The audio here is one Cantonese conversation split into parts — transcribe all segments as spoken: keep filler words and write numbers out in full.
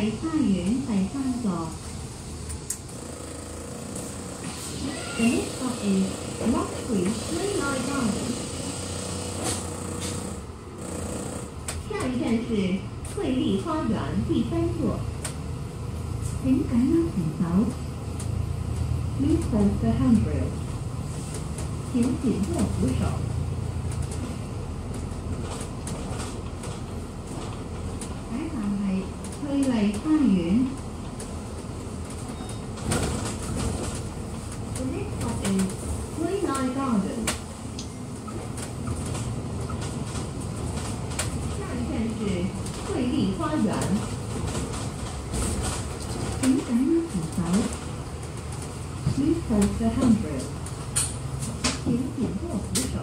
麗花園第三座。The next stop is Lock Street Moonlight Garden。下一站是翠丽花園第三座。請緊握扶手。Please hold the handrail。請緊握扶手。解站係翠麗花園。The next stop is Moonlight Garden。下一站是翠麗花園。請緊握扶手。Please hold the handrail。請緊握扶手。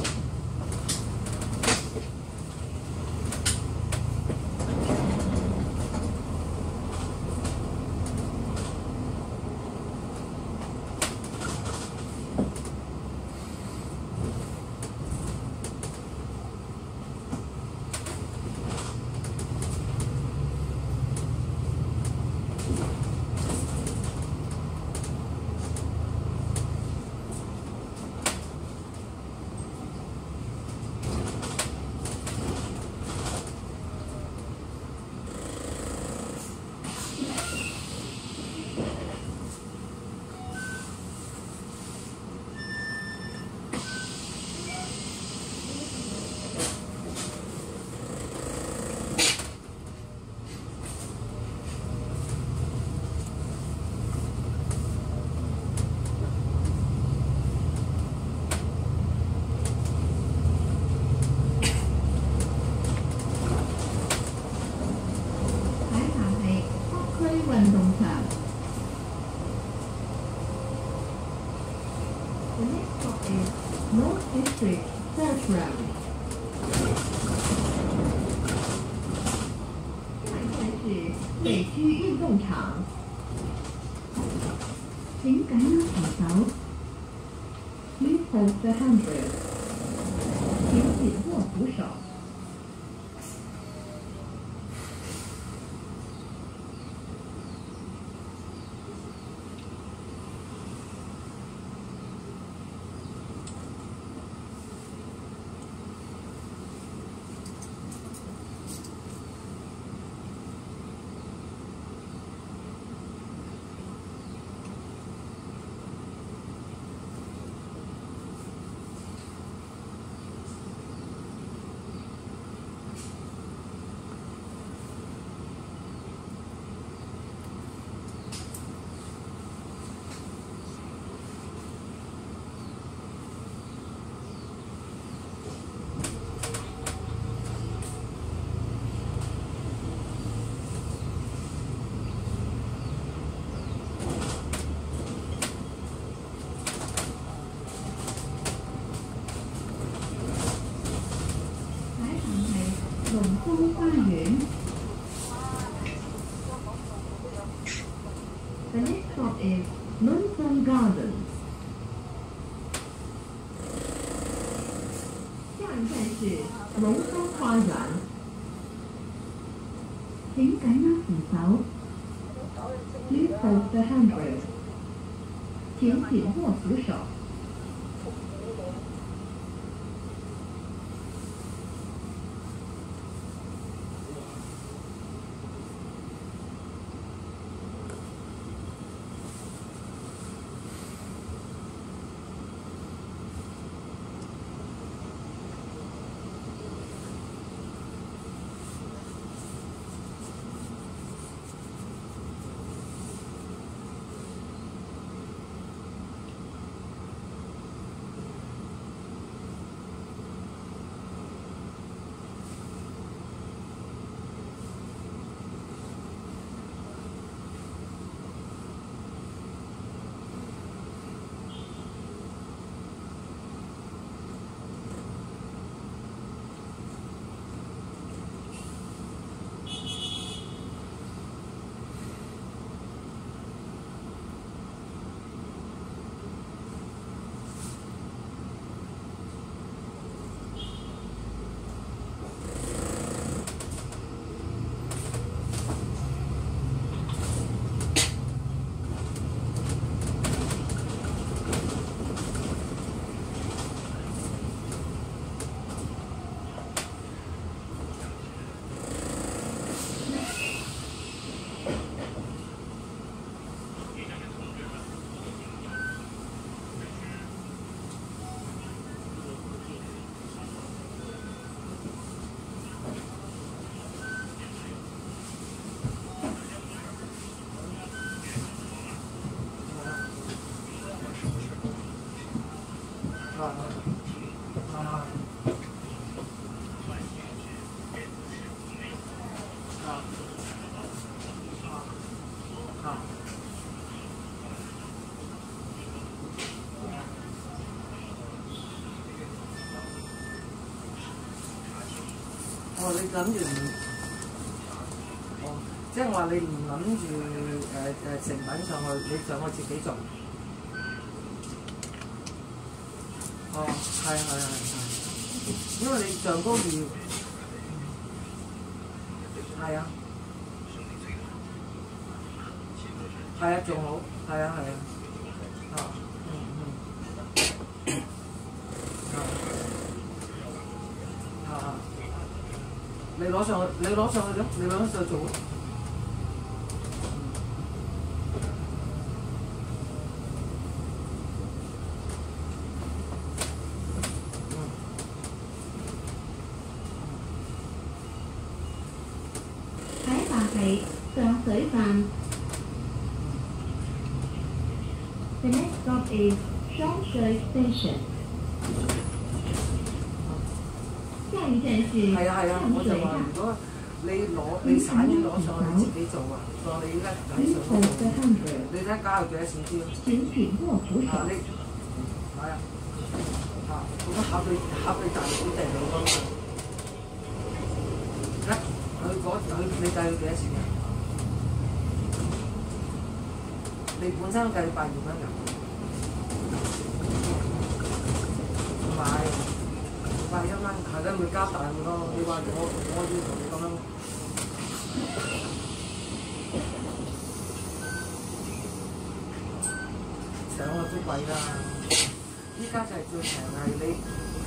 運動場。The next stop is North District Church Road。下一站是北区运動場。請緊握扶手。Please hold the handrail。請緊握扶手。龍峰花園。The next stop is Lonesome Garden。下一站是龍峰花園。請緊握扶手。Please hold the handrail。請緊握扶手。 啊啊！哦，你諗住唔？哦，即係話你唔諗住誒誒成品上去，你上去自己做。哦，係係係係，因為你上高要係啊，係啊，仲好，係啊係啊，啊嗯嗯，啊啊，你攞上去，你攞上去咯，你攞上去做咯。 係上水站。The next stop is 雙水 Station。下一站是係啊係啊，我就話如果你攞你散咗攞上去自己做啊，當你而家喺上高做，你睇加有幾多錢先？ 請緊握扶手。 啊你係啊，啊咁考慮考慮大小地兩個嘛。咧，佢嗰佢你計佢幾多錢啊？你本身計百二蚊㗎，唔係百一蚊，係啦，會加大好多。你話我我要同你咁樣，上去都貴啦。依家就係最平係你。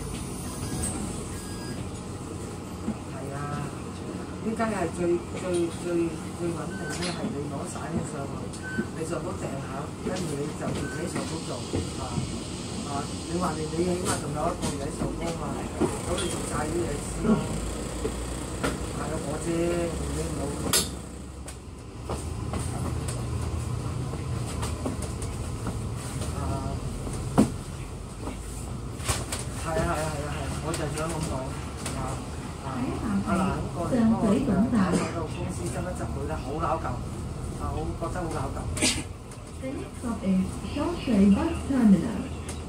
依家係最最最最穩定咧，係你攞散嘅上去，你上到訂下，跟住你就自己上高做啊啊！你話你你起碼仲有一個嘢上高嘛，咁你做晒啲嘢先咯。係啊，我知你冇啊，係啊係啊係啊係，我就想咁講啊。啊嗱，嗰個嗰個誒嗰個公司執一執佢咧，好撈舊，啊好覺得好撈舊。 The next stop is 雙水 Bus Terminal。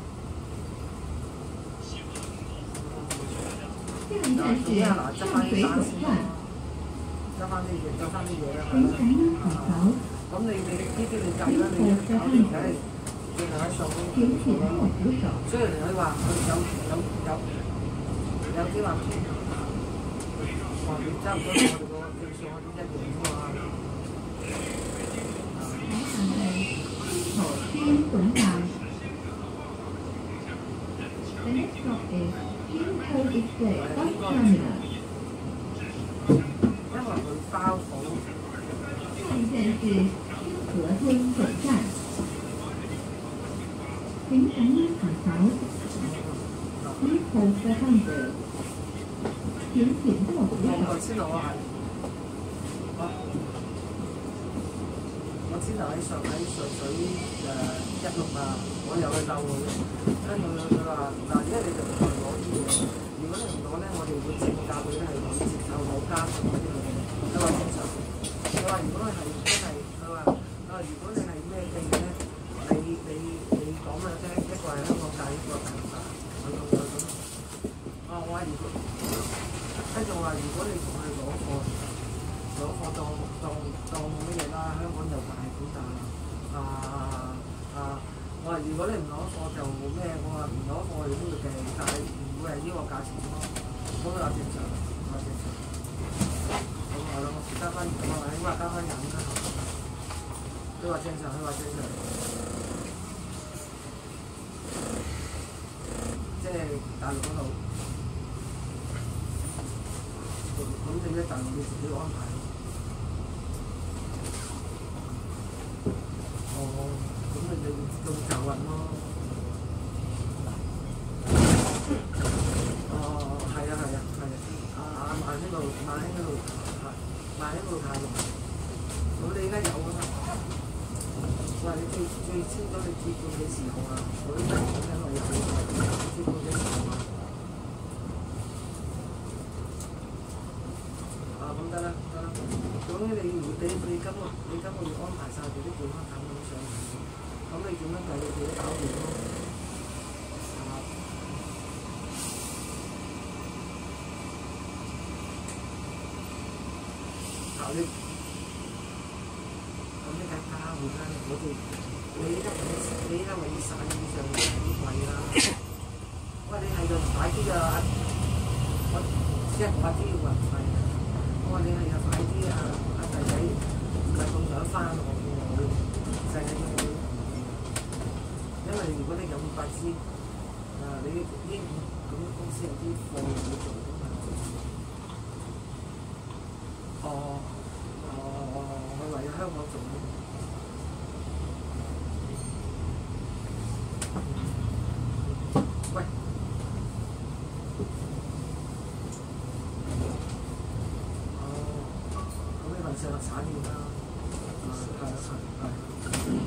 下一站是上水總站。 執翻啲嘢，執翻啲嘢啦。 請緊握扶手。 咁你你呢啲你計啦，你搞掂梗係盡量喺上高做咯。雖然佢話佢有有有有啲話。話你差唔多同我哋個正數嗰啲一樣啫嘛。 下一站係頭先總站。The next stop is Kingscote Estate Bus Terminal。 因為佢包好。 下一站是清河村總站。請緊握扶手。Please hold the handrail。請緊握扶手。 我知道我係，我我知道喺上喺上水誒一六啊，我又去鬥佢，跟住佢佢話嗱，而家你就唔係攞啲嘢，如果你唔攞咧，我哋會正價佢咧係攞折扣冇加嗰啲嘢。佢話正常，佢話如果係真係，佢話佢話如果你係咩嘅咧，你你你講俾我聽，一個係香港價，一個係大陸價，佢咁佢咁。哦，我話如果。跟住我話：如果你同佢攞貨，攞貨當當當乜嘢啦？香港又賣股價啊啊！我話如果你唔攞貨就咩？我話唔攞貨你都會計，但係唔會係呢個價錢咯。咁佢話正常，我話正常。咁我諗我加翻，我話應該加翻廿蚊啦。佢話正常，佢話正常。即係大陸嗰度。咁你一陣你自己安排咯。哦，咁你咪做就運咯。哦，係啊係啊係啊，啊啊萬興路萬興嗰度係萬興嗰度太濃。咁你而家有啊嘛？我話你最最清楚你接到幾時好啊？我依家講緊我有接到幾時好啊？咁得啦，得啦。 總之你你你今個你今個月安排晒佢啲健康產品上嚟，咁你點樣計你自己搞掂咯，係嘛？嗱你咁你計價會啦，我哋你依家你依家咪要散以上嘅啲貴啦，喂你係就快啲啊！我即係快啲要運費啊！我話你係啊快啲啊！阿仔仔唔係咁想翻我嘅，細仔都因為如果你有八支啊，你啲咁公司有啲貨要做㗎嘛。哦哦哦，我為咗香港做咧。喂。上產業啦，啊係啊係係。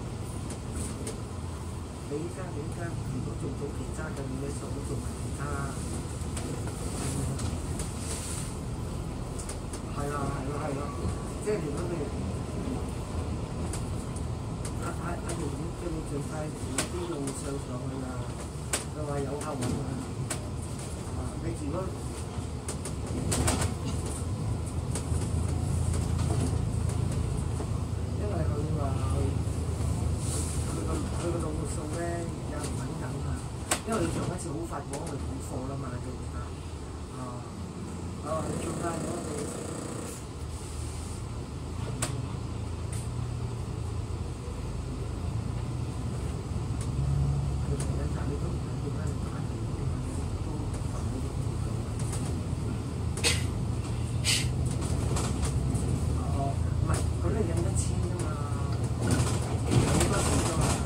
你依家你依家如果做到其他嘅嘢，數都做埋其他。係啊係啊係啊，即係如果你阿阿阿爺叫你盡快啲路上上去啦，佢話有客揾啊，啊你如果因為你上一次好快講我哋補貨啦嘛，記唔記得？啊，啊，你做翻咗你，你成日賺你都唔係點解你打嚟嘅嘛？都煩你都唔夠。哦，唔係，咁你印一千啫嘛，好多錢㗎嘛。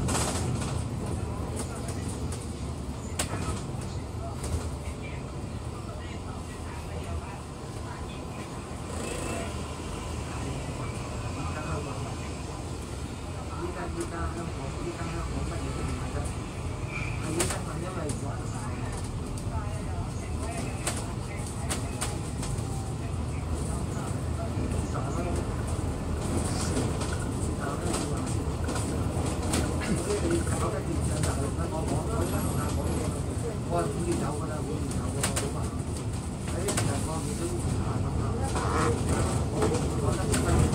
依家香港，依家香港乜嘢都唔係得，係依家係因為咗大。是但啦，是但啦，你話是。所以你搞得掂上大陸啦，我講我喺學校講嘢，我係每年有㗎啦，每年有㗎，好嘛？喺人個面都唔下咁啦。我覺得因為。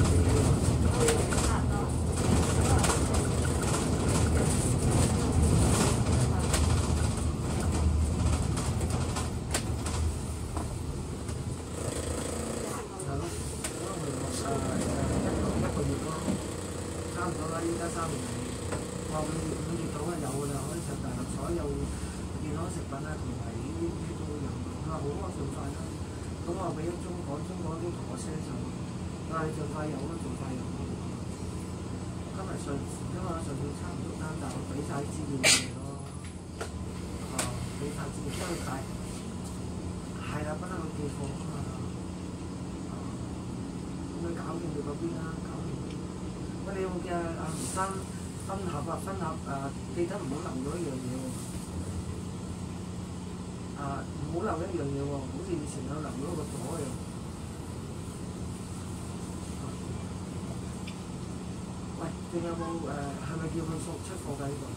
依家三年嚟，話五月五月到啊有㗎啦，可以上大陸所有健康食品啊，同埋呢啲呢都有。佢話好啊，盡快啦。咁我俾咗中港，中港都同我 send 上，佢話你盡快有啦，盡快有。今日上今日上次差唔多單，但係我俾晒資料你咯。啊，俾晒資料，因為大係啦，不嬲佢寄貨啊嘛。啊，咁佢搞掂佢嗰邊啦，搞掂。喂，你有冇嘅阿吳生分盒啊？分盒誒，記得唔好漏咗一樣嘢喎。啊，唔好漏一樣嘢喎，好似以前有漏咗個朵一樣。喂，仲有冇誒？係咪叫佢送出貨㗎呢個？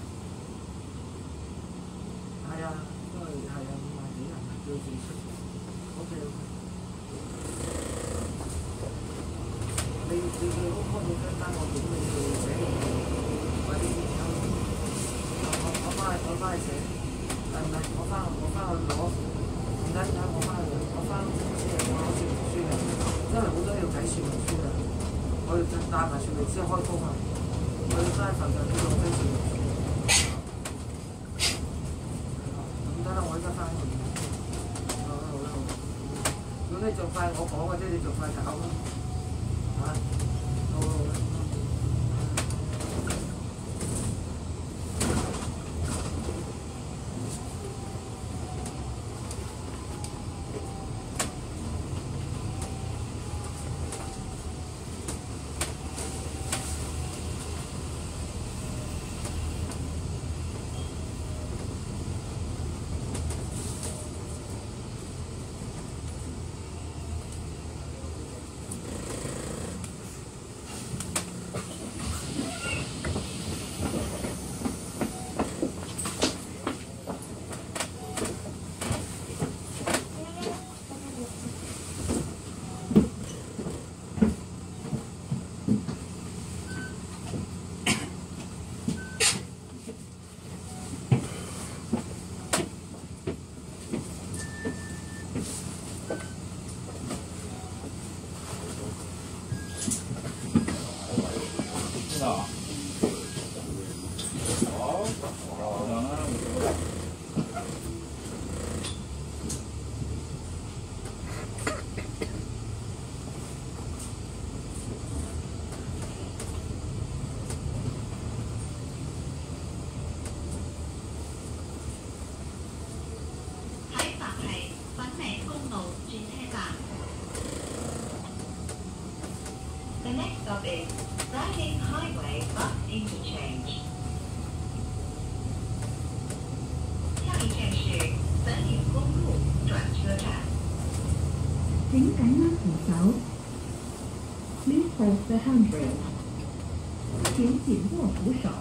係啊，因為係啊，五萬幾人叫佢出。O K O K。你你你好開到張單，我點你去寫落去？或者點樣？我我翻去我翻去寫，係唔係？我翻我翻去攞，唔緊要，我翻去我翻公司我攞說明書嘅，因為好多要睇說明書嘅，我要帶埋說明書開工啊！我要揸份份呢個非說明書。咁得啦，我而家翻去。好啦好啦好。如果你做快，我講嘅啫，你做快搞啦。啊，好好好。 是吧？好，好的。 喺佛系粉嶺公路轉車站。The next stop is Riding Highway Bus Interchange。下一站是粉嶺公路轉車站。請緊握扶手。Please hold the handrail。請緊握扶手。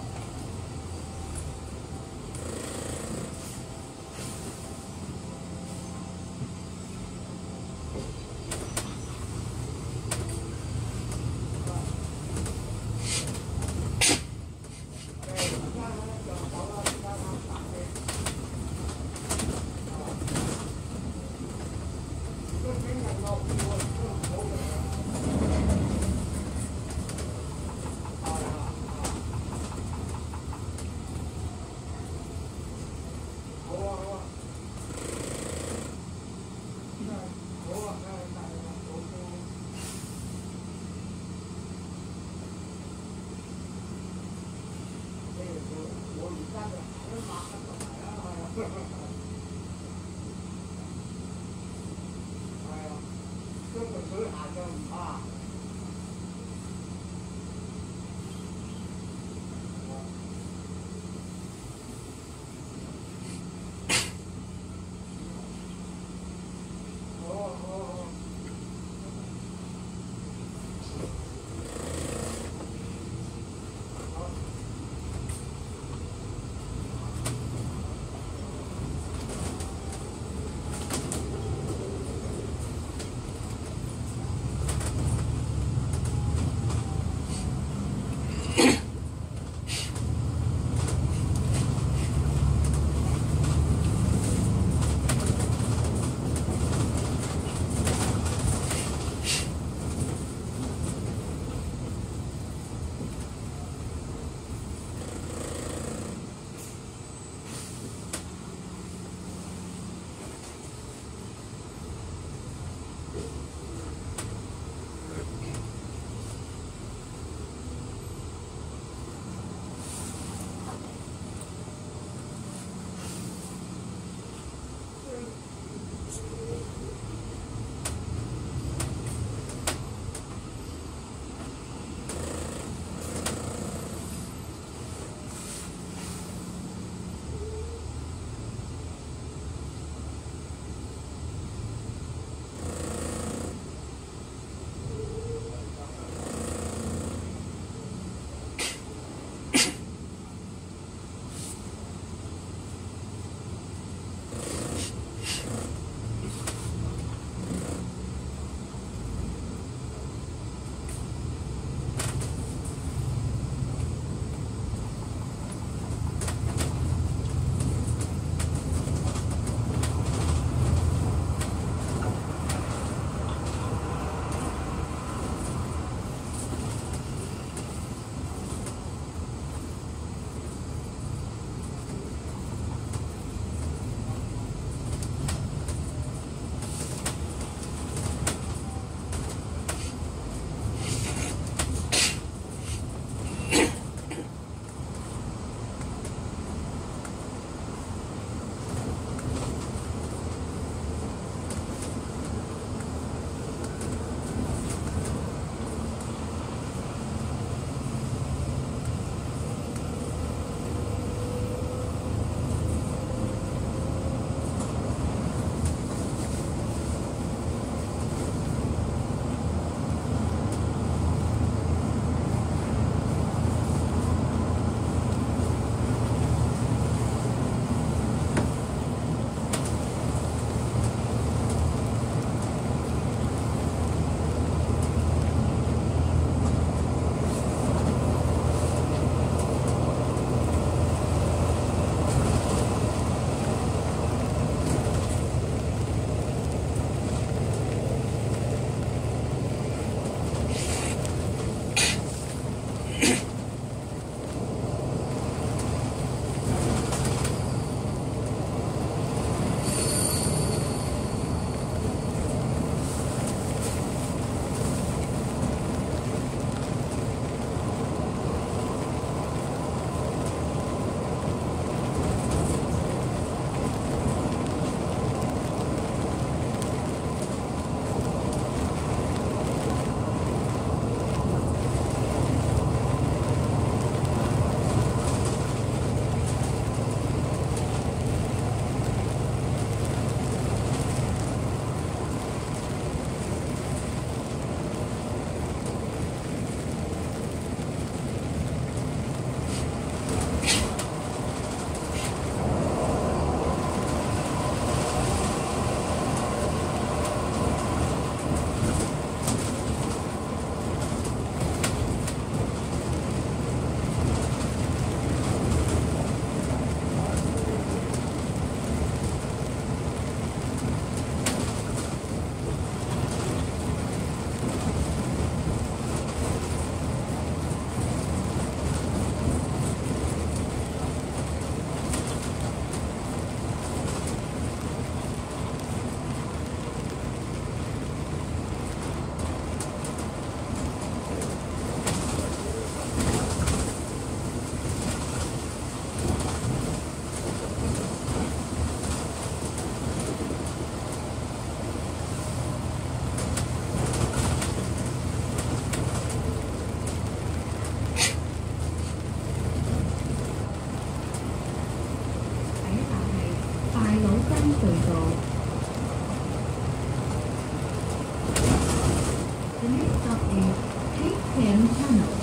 stop is Cape Cam Tunnel.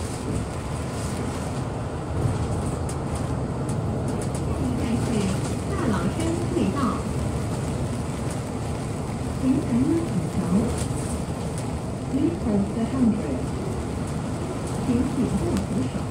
下一站是大老山隧道。请感应请求 Please hold the handrail. 请紧握扶手。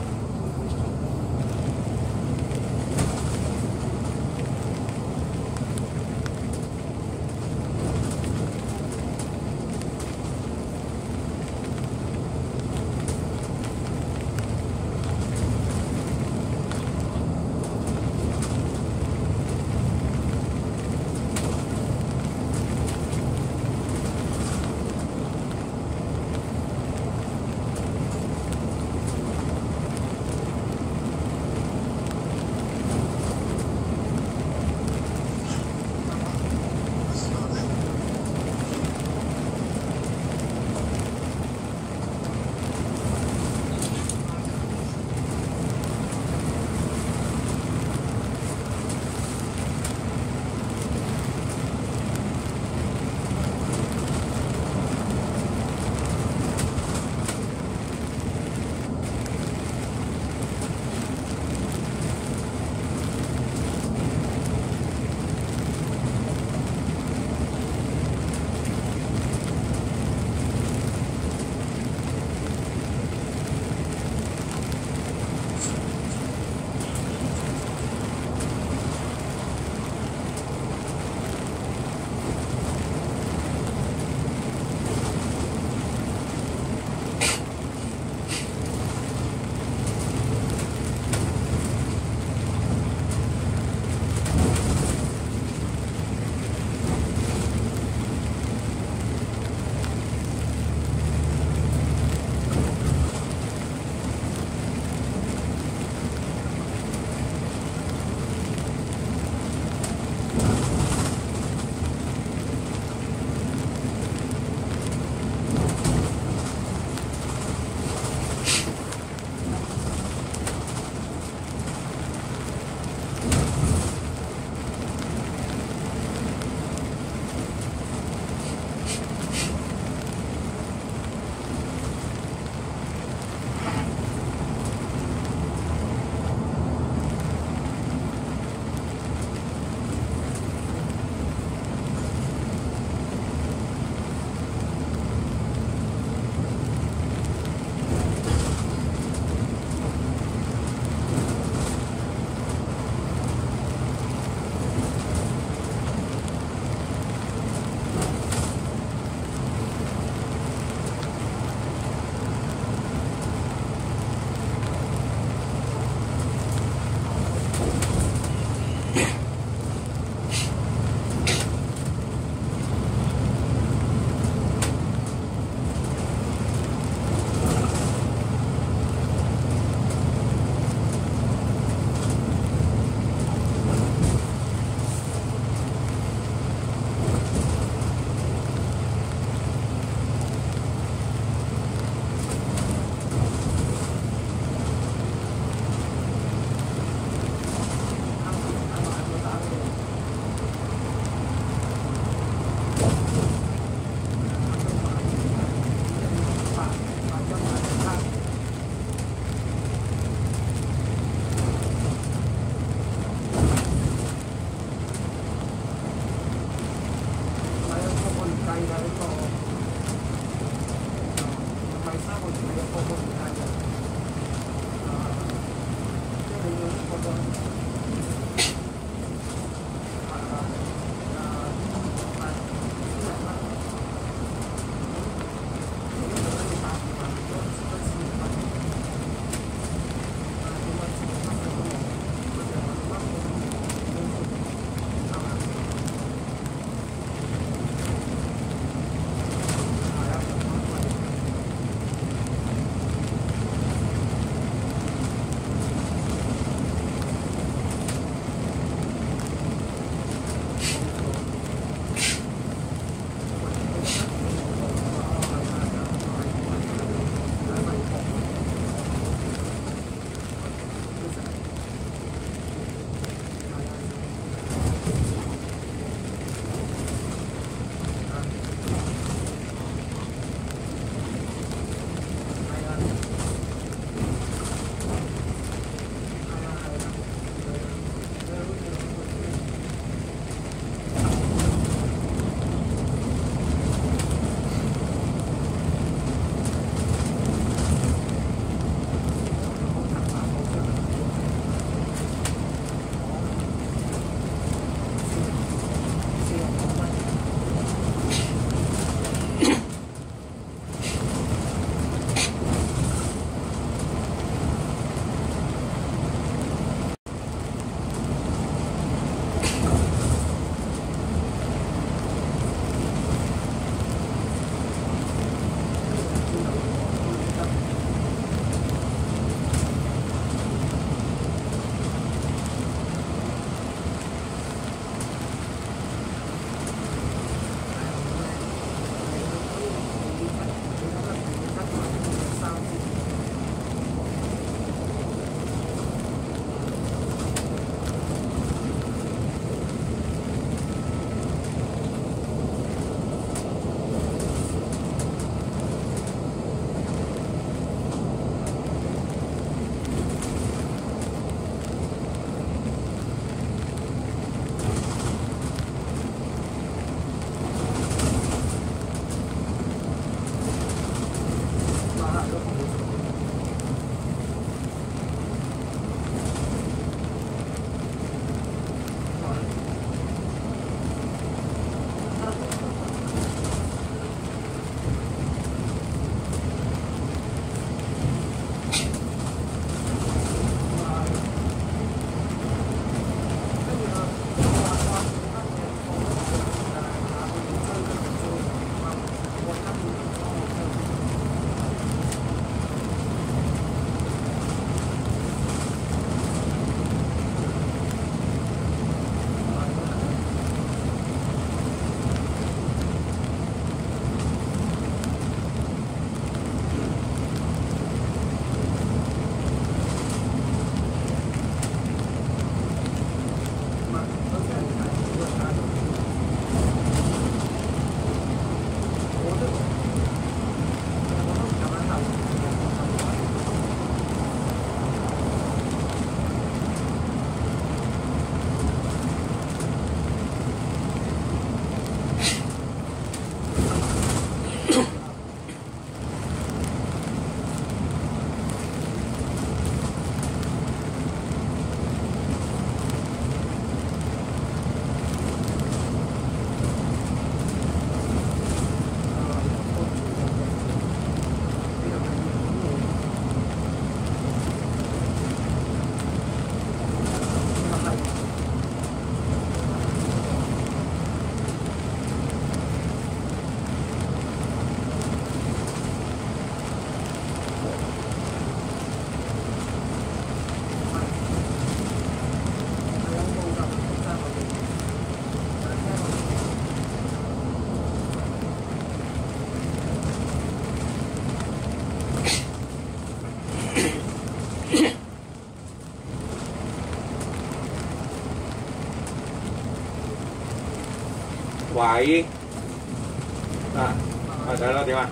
華姨啊，啊睇啦點啊？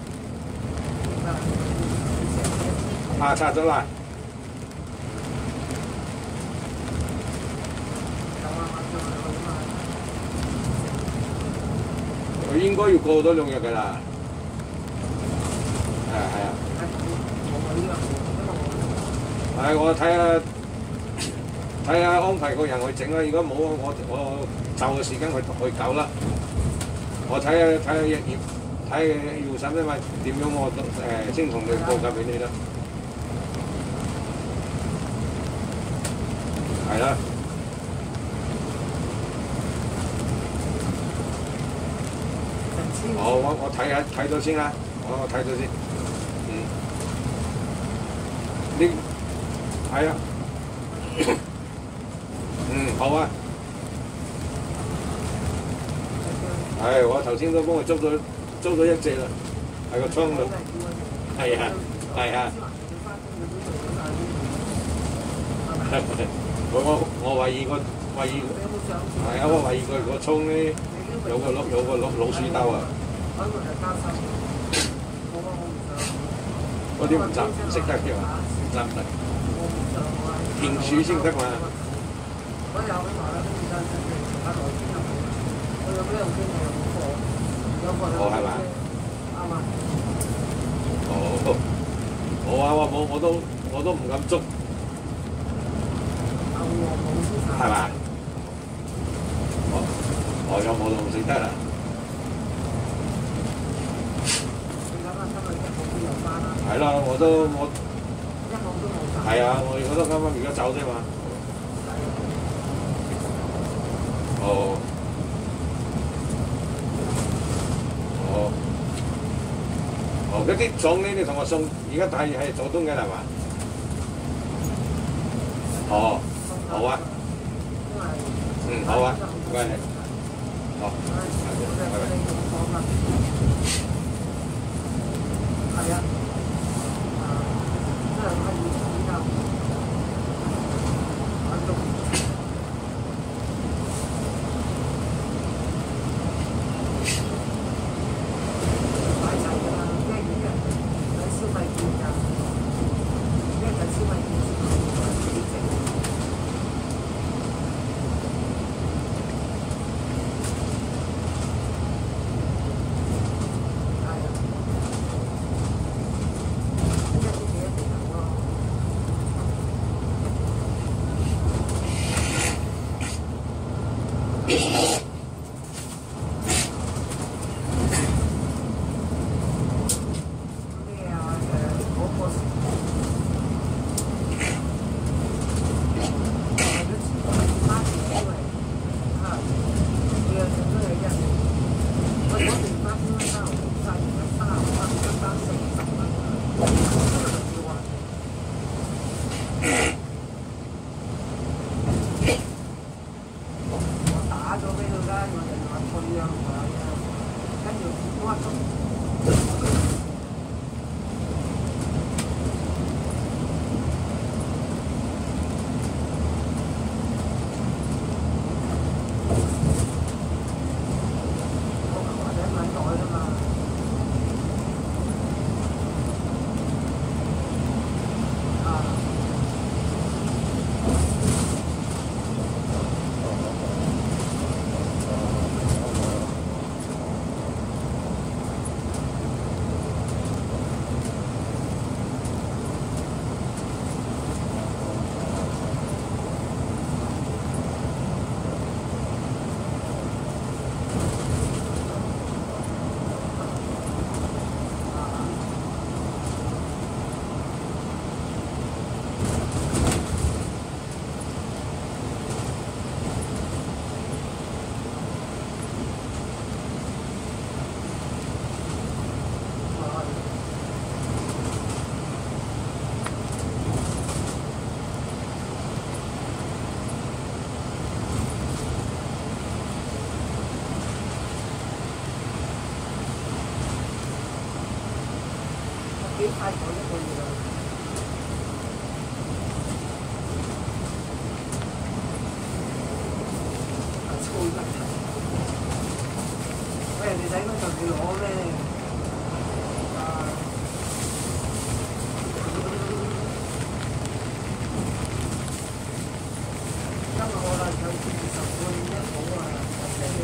啊拆咗啦。佢應該要過多兩日㗎啦。係啊係啊。係我睇下睇下安排個人去整啦。如果冇我我就個時間去去搞啦。我睇下睇下葉葉睇要使咩咪點樣我誒先同你報價俾你啦。係啦。我我我睇下睇咗先啦，我我睇咗先。嗯。呢係啊。嗯，好啊。係，我頭先都幫佢捉咗捉咗一隻啦，喺個窗度。係啊，係啊。我我我懷疑個懷疑係啊，我懷疑佢個窗咧有個有個老老鼠兜啊。嗰啲唔執唔識得嘅嘛，唔執唔得。田鼠先得嘛。哦，係嘛？哦，我啊，我我我都我都唔敢捉，係嘛？我我有冇就唔識得啦。係啦，我都我係啊，我我都啱啱而家走啫嘛。哦。哦。哦，嗰啲粽呢，你同我送，而家帶係做東嘅係嘛？哦，好啊。嗯，好啊，唔該你。好，拜拜。係啊。幾快咗一個月啦。啊，粗一睇。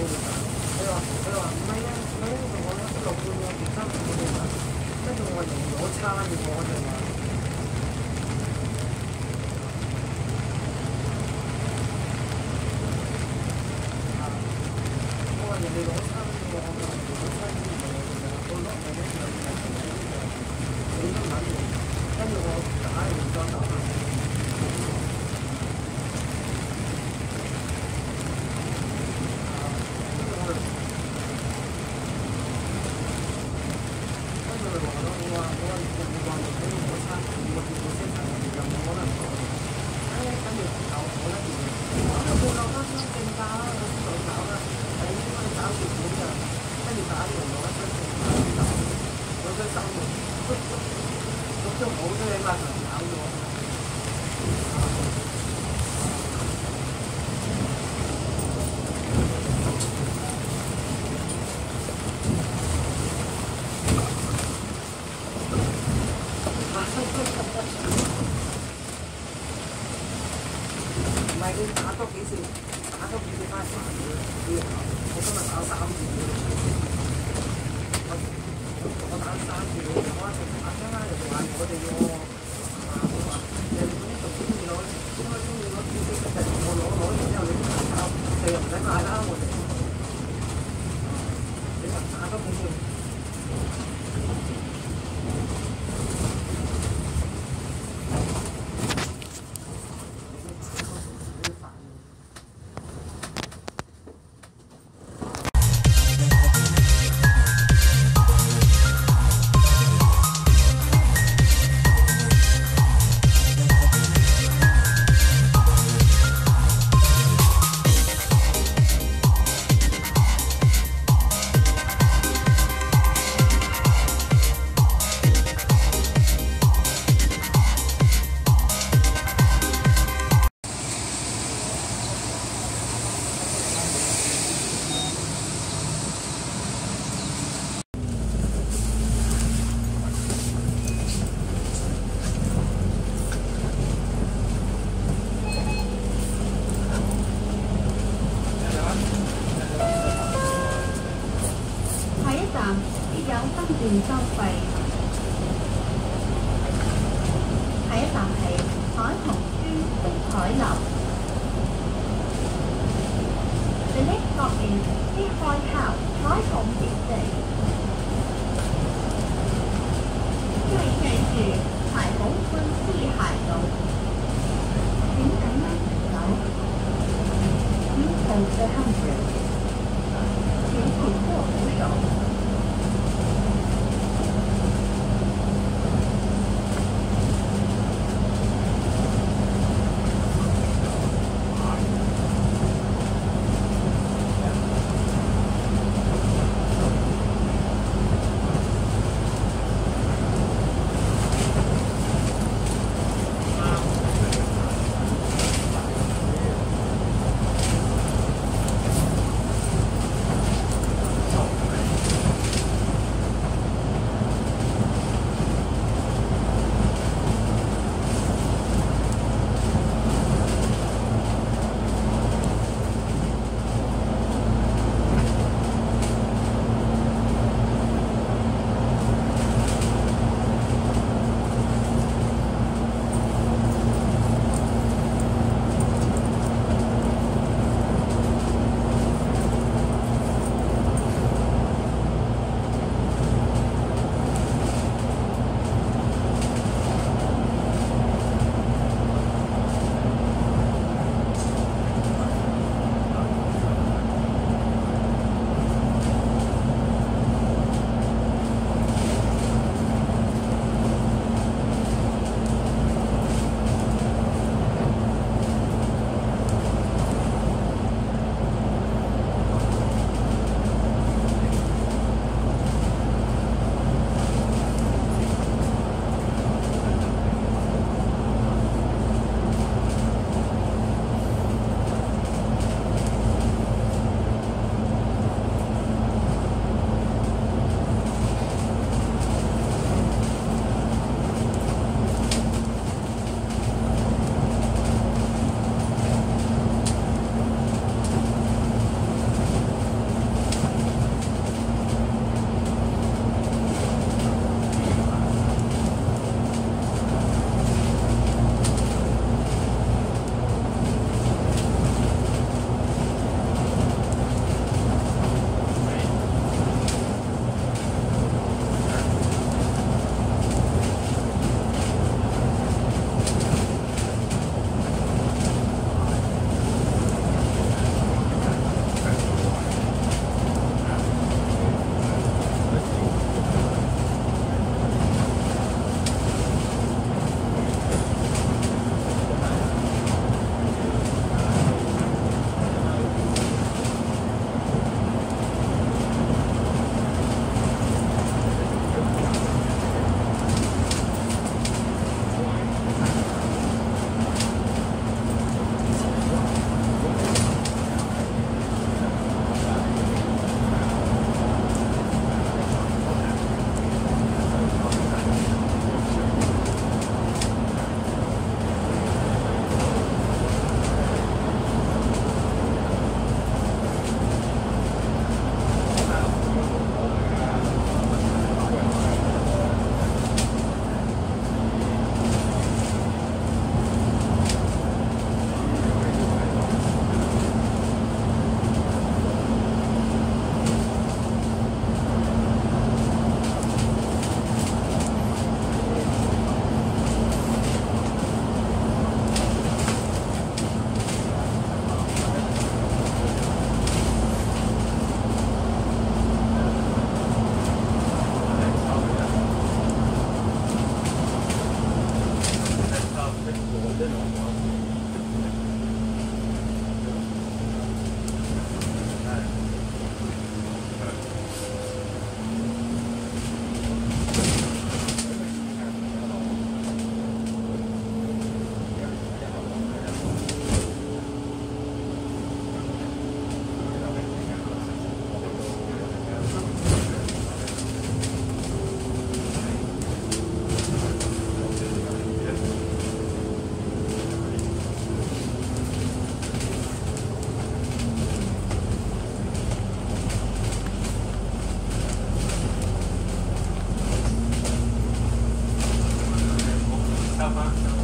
佢話佢話唔係啊，唔係啊，我一路半個其他我哋話，跟住我話用咗差嘅喎，我就話。我話人哋攞差嘅喎，我話攞差嘅喎，我攞嘅咧就係你都揾嘅，跟住我打完再打。唔係佢打多幾次，打多幾次翻嚟煩佢。我今日打三次，我我打三次，我話成日打張啦，又話我哋喎，啊我話人哋嗰啲仲中意攞，應該中意攞知識，就我攞攞完之後你唔使交，你又唔使買啦，我哋。你話打多幾次？ 段收費。下一站係彩虹村碧海樓。The next stop is 碧海橋彩虹別地。下一站是彩虹村碧海樓。請緊握扶手。Please hold the handrail。請緊握扶手。 沙發。